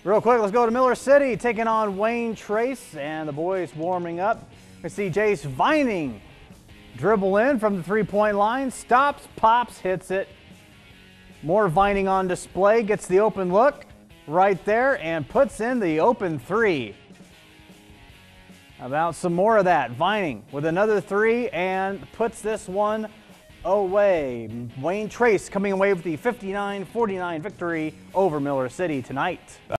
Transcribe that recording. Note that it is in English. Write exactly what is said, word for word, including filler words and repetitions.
Real quick, let's go to Miller City, taking on Wayne Trace, and the boys warming up. We see Jace Vining dribble in from the three-point line, stops, pops, hits it. More Vining on display, gets the open look right there and puts in the open three. How about some more of that? Vining with another three and puts this one away. Wayne Trace coming away with the fifty-nine forty-nine victory over Miller City tonight.